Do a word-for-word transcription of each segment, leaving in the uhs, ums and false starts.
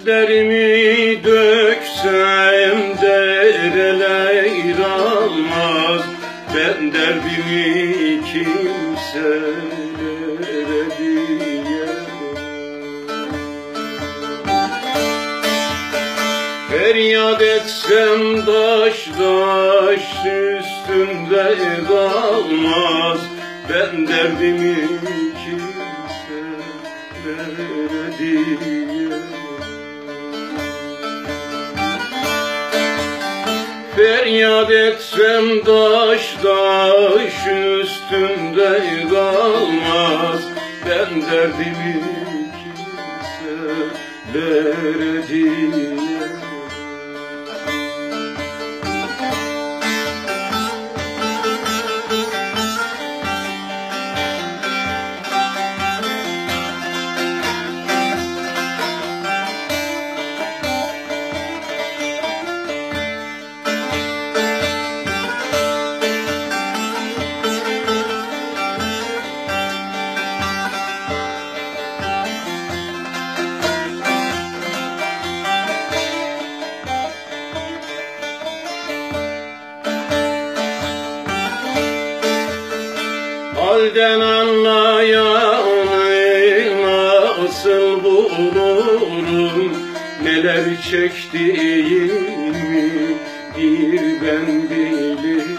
Dertlerimi döksem dereler almaz, ben derdimi kimselere diyemem. Feryat etsem taş taş üstünde kalmaz, ben derdimi kimselere diyemem. Feryat etsem taş taş üstünde kalmaz, ben derdimi kimselere diyemem. Halden anlayanı nasıl bulurum, neler çektiğimi bir ben bilirim.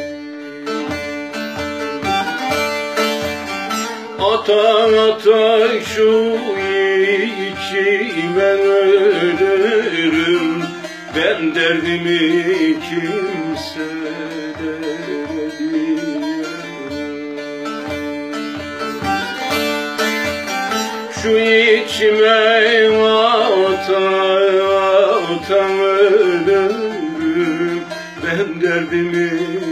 Ata ata şu içime ölürüm, ben derdimi kimselere diyemem. Şu içime ata ata ölürüm, ben derdimi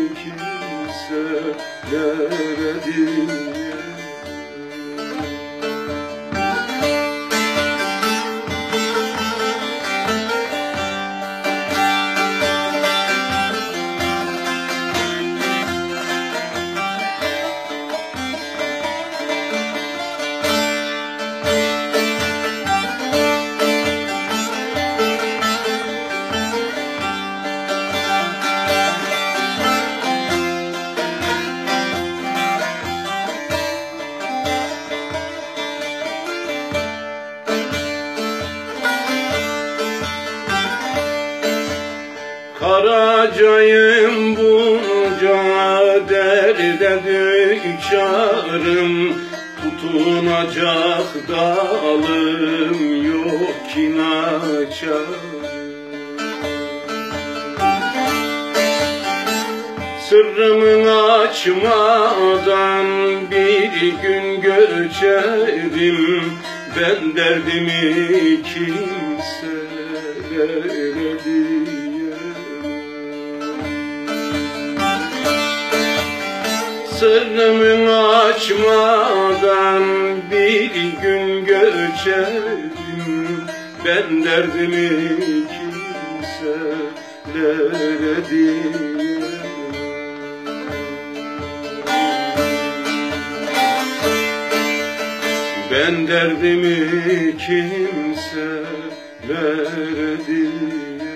kimselere diyemem. Karacayım bunca derde düçarım, tutunacak dalım yok ki naçarım. Sırrımı açmadan bir gün göçerim, ben derdimi kimselere diyemem. Sırrımı açmadan bir gün göçerim, ben derdimi kimselere diyemem. Ben derdimi kimselere diyemem.